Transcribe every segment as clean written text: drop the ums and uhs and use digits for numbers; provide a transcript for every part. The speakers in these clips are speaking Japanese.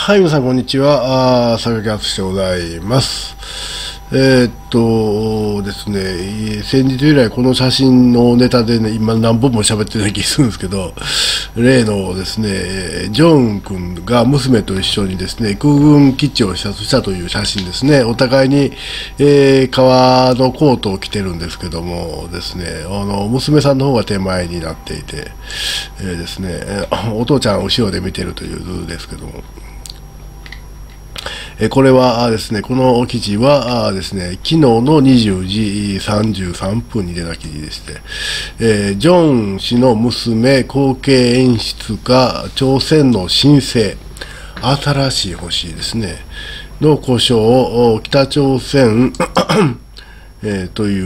はい、皆さん、こんにちは。坂木敦でございます。ですね、先日以来、この写真のネタでね、今何本も喋ってる気がするんですけど、例のですね、ジョン君が娘と一緒にですね、空軍基地を視察したという写真ですね。お互いに、革のコートを着てるんですけどもですね、娘さんの方が手前になっていて、ですね、お父ちゃん後ろで見てるという図ですけども、これはですね、この記事はですね、昨日の20時33分に出た記事でして、ジョン氏の娘、後継演出家、朝鮮の新星、新しい星ですね、の故障を北朝鮮という、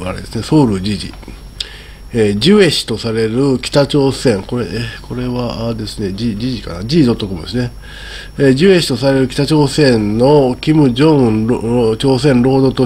あれですね、ソウル時事。ジュエ氏とされる北朝鮮、これはですね、G かな、G.com ですね。ジュエ氏とされる北朝鮮のキム・ジョンウン朝鮮労働党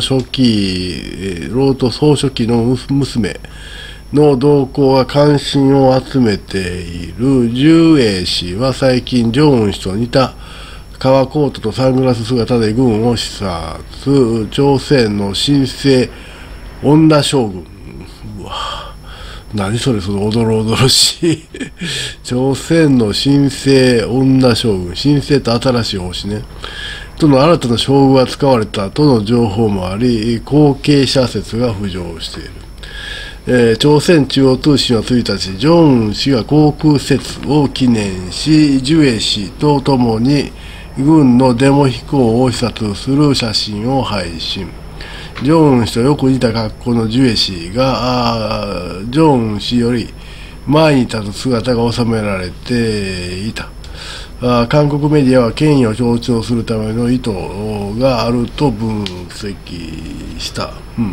総書記の娘の動向が関心を集めているジュエ氏は最近、ジョンウン氏と似た革コートとサングラス姿で軍を視察、朝鮮の新生女将軍。うわ、何それ、そのおどろおどろしい朝鮮の新生女将軍、新生と新しい星ね、との新たな称号が使われたとの情報もあり、後継者説が浮上している。朝鮮中央通信は1日、ジョン氏が航空施設を記念し、ジュエ氏とともに軍のデモ飛行を視察する写真を配信。ジョン氏とよく似た格好のジュエ氏がジョン氏より前に立つ姿が収められていた。韓国メディアは権威を強調するための意図があると分析した。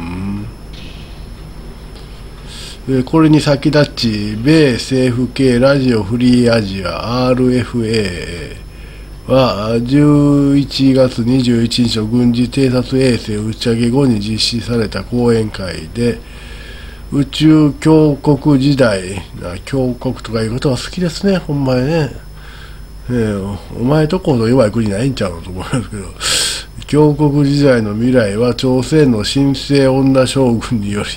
これに先立ち、米政府系ラジオフリーアジア RFAは11月21日の軍事偵察衛星打ち上げ後に実施された講演会で、宇宙強国時代、強国とかいうことは好きですね、ほんまにね。お前とこほど弱い国ないんちゃうのと思いますけど、強国時代の未来は朝鮮の新生女将軍により、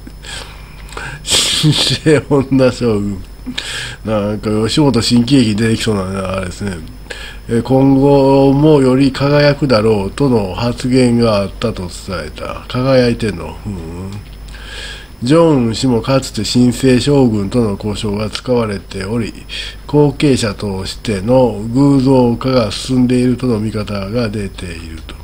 新生女将軍、なんか吉本新喜劇出てきそうなあれですね。今後もより輝くだろうとの発言があったと伝えた。輝いてんの。ジョン氏もかつて新生将軍との交渉が使われており、後継者としての偶像化が進んでいるとの見方が出ていると。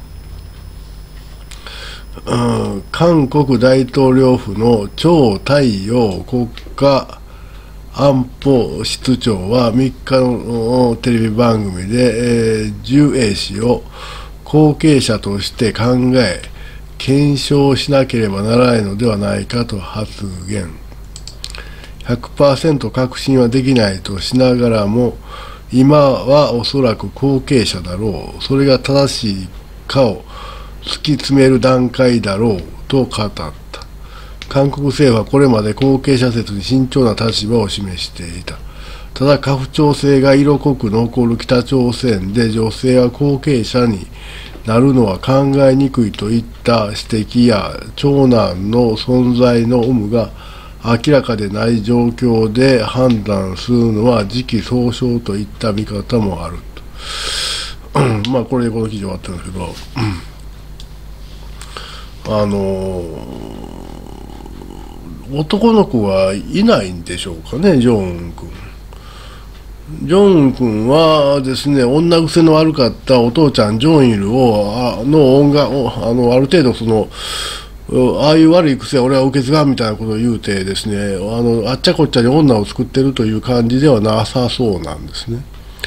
韓国大統領府の張太陽国家安保室長は3日のテレビ番組で、ジュエ氏を後継者として考え、検証しなければならないのではないかと発言。100% 確信はできないとしながらも、今はおそらく後継者だろう。それが正しいかを突き詰める段階だろうと語った。韓国政府はこれまで後継者説に慎重な立場を示していた。ただ、家父長制が色濃く残る北朝鮮で女性は後継者になるのは考えにくいといった指摘や、長男の存在の有無が明らかでない状況で判断するのは時期尚早といった見方もあると。まあ、これでこの記事終わったんですけど、男の子がいないんでしょうかね、ジョン君。ジョン君はですね、女癖の悪かったお父ちゃん、ジョンイルの音楽を、ある程度ああいう悪い癖は俺は受け継がんみたいなことを言うてですね、あっちゃこっちゃに女を作ってるという感じではなさそうなんですね。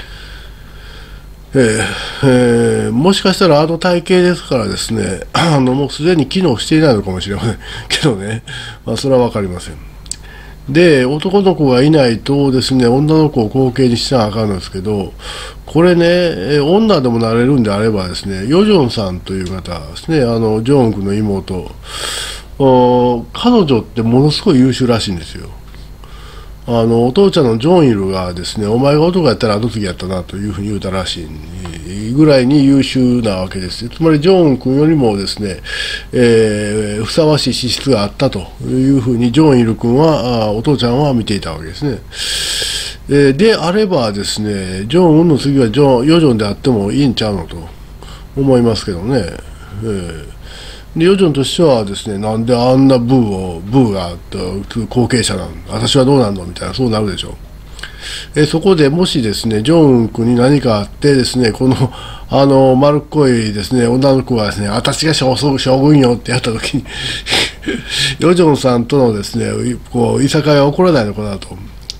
もしかしたら体型ですからですね、もうすでに機能していないのかもしれませんけどね、まあ、それは分かりません。で、男の子がいないとですね、女の子を後継にしなあかんのですけど、これね、女でもなれるんであればですね、ヨジョンさんという方ですね、ジョン君の妹、彼女ってものすごい優秀らしいんですよ。 お父ちゃんのジョンイルがですね、お前が男やったらあの時やったなというふうに言うたらしいぐらいに優秀なわけです。つまりジョン君よりもですね、ふさわしい資質があったというふうにジョンイル君はお父ちゃんは見ていたわけですね。であればですね、ジョンウンの次はヨジョンであってもいいんちゃうのと思いますけどね。でヨジョンとしてはですね、なんであんなブーが後継者なの、私はどうなんのみたいな、そうなるでしょう。そこでもしですね、ジョンウン君に何かあってですね、この丸っこいですね女の子がですね、私が将軍よってやった時にヨジョンさんとのですね、こういさかいは起こらないのかなと。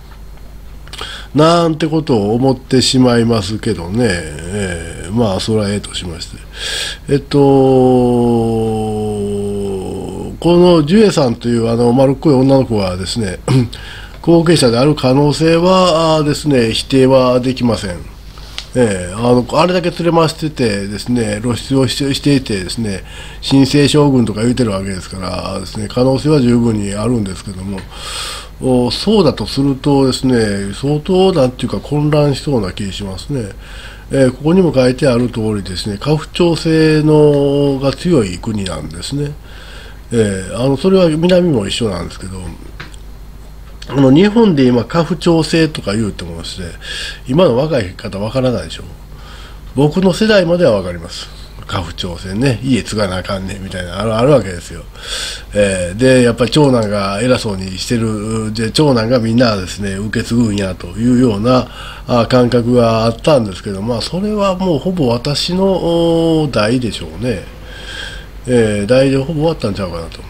なんてことを思ってしまいますけどね、まあそれはとしまして、このジュエさんという丸っこい女の子はですね後継者である可能性はですね、否定はできません。あれだけ連れ回しててですね、露出をしていてですね、新生将軍とか言うてるわけですからですね、可能性は十分にあるんですけども、そうだとするとですね、相当なんていうか混乱しそうな気がしますね。ここにも書いてある通りですね、家父長制のが強い国なんですね。それは南も一緒なんですけど、日本で今家父長制とか言うてもですね、今の若い方わからないでしょう。僕の世代まではわかります。家父長制ね、家継がなあかんねんみたいなあるわけですよ。でやっぱり長男が偉そうにしてるで、長男がみんなですね受け継ぐんやというような感覚があったんですけど、まあそれはもうほぼ私の代でしょうね。代でほぼ終わったんちゃうかなと。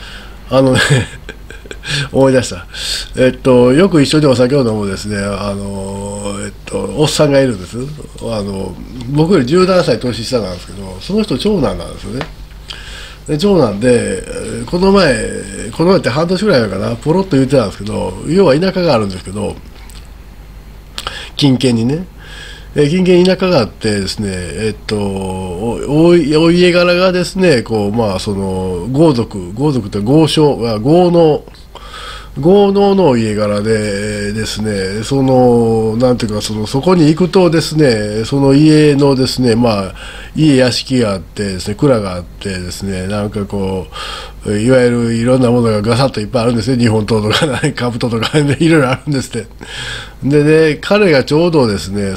思い出した。よく一緒にお酒を飲むですね、おっさんがいるんです。僕より17歳年下なんですけど、その人長男なんですよね。で長男で、この前って半年ぐらい前かな、ポロッと言ってたんですけど、要は田舎があるんですけど、近県にね、近県に田舎があってですね、お家柄がですね、こうまあその豪族って豪農の家柄でですね、なんていうかそこに行くとですね、その家のですね、まあ家屋敷があってですね、蔵があってですね、なんかこういわゆるいろんなものがガサッといっぱいあるんですね。日本刀とか兜とか、ね、いろいろあるんですって。でね、彼がちょうどですね、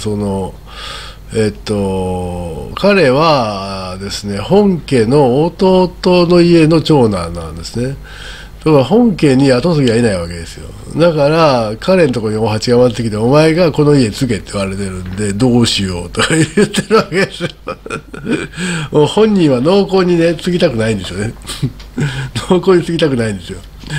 彼はですね、本家の弟の家の長男なんですね。だから本家に後継ぎはいないわけですよ。だから彼のところにお鉢が回ってきて、お前がこの家継げって言われてるんでどうしようとか言ってるわけですよ。もう本人は濃厚にね継ぎたくないんですよね。濃厚に継ぎたくないんですよ。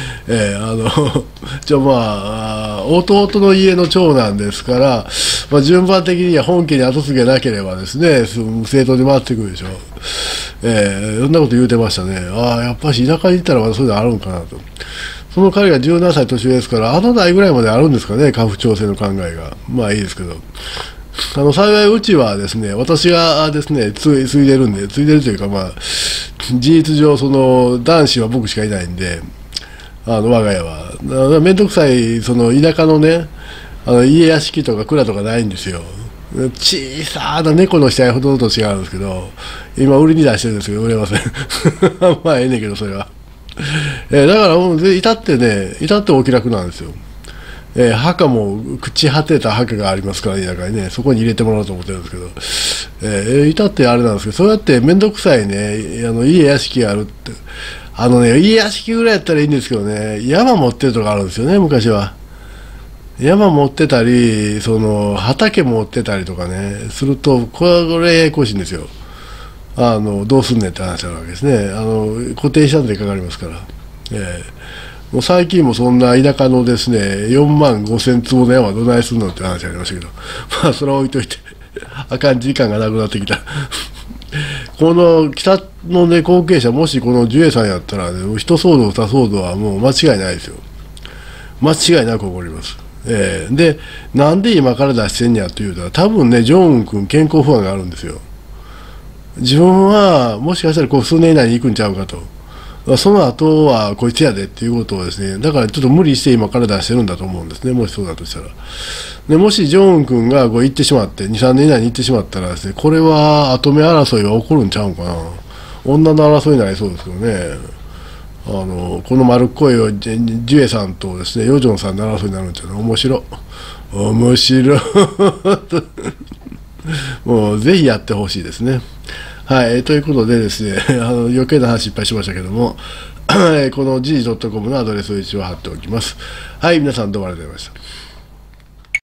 まあ弟の家の長男ですから、まあ、順番的には本家に後継ぎがなければですね、正当に回ってくるでしょう。そんなこと言うてましたね。やっぱし田舎に行ったらまだそういうのあるんかなと。その彼が17歳年上ですから、代ぐらいまであるんですかね、家父長制の考えが。まあいいですけど、幸いうちはですね、私がですね継いでるというか、まあ事実上男子は僕しかいないんで、我が家は面倒くさい田舎のね、家屋敷とか蔵とかないんですよ。小さな猫の死体ほどと違うんですけど、今売りに出してるんですけど売れません。まあええねんけどそれは。だからもう至ってお気楽なんですよ。墓も朽ち果てた墓がありますから、田舎にね、そこに入れてもらおうと思ってるんですけど、至ってあれなんですけど、そうやって面倒くさいね、家屋敷があるって、家屋敷ぐらいやったらいいんですけどね、山持ってるとこあるんですよね、昔は。山持ってたり、畑持ってたりとかね、すると、これややこしいんですよ。どうすんねんって話なわけですね。固定資産税かかりますから。もう最近もそんな田舎のですね、4万5,000坪の山どないすんのって話ありましたけど、まあそれは置いといて、あかん時間がなくなってきた。この北のね、後継者、もしこのジュエさんやったら、ね、一騒動二騒動はもう間違いないですよ。間違いなく起こります。で、なんで今から出してんやというと、多分ね、ジョンウン君、健康不安があるんですよ。自分はもしかしたら数年以内に行くんちゃうかとその後はこいつやでっていうことをですね、だからちょっと無理して今から出してるんだと思うんですね、もしそうだとしたら。でもしジョンウン君が行ってしまって、2、3年以内に行ってしまったらですね、これは後目争いは起こるんちゃうんかな。女の争いになりそうですけどね。この丸っこいジュエさんとですね、ヨジョンさんの争いになるんちゃうの。面白いもうぜひやってほしいですね。はい、ということでですね、余計な話いっぱいしましたけども、この g.com のアドレスを一応貼っておきます。はい、皆さんどうもありがとうございました。